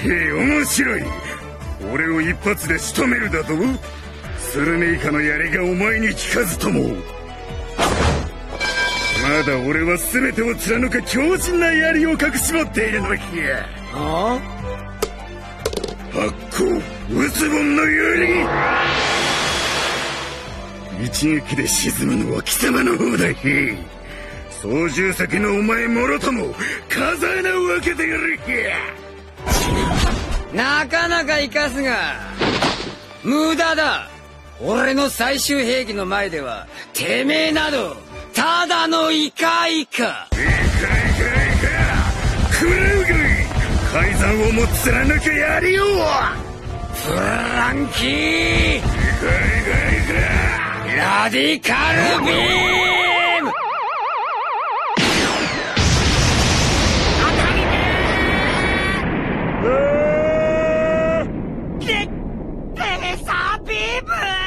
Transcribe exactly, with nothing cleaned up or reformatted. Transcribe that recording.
へえ、面白い。俺を一発で仕留めるだと？スルメイカの槍がお前に効かずとも。まだ俺は全てを貫く強靭な槍を隠し持っているのじゃ。 あ八甲ウツボンの槍。一撃で沈むのは貴様の方だ。操縦先のお前もろとも風穴を開けてやる。 なかなか生かすが無駄だ。俺の最終兵器の前ではてめえなどただのイカイカ。 イカイカイカ食らうがい。改ざんをも貫く槍を。 フランキーイカイカイカラディカルビーム。レレーサービーム。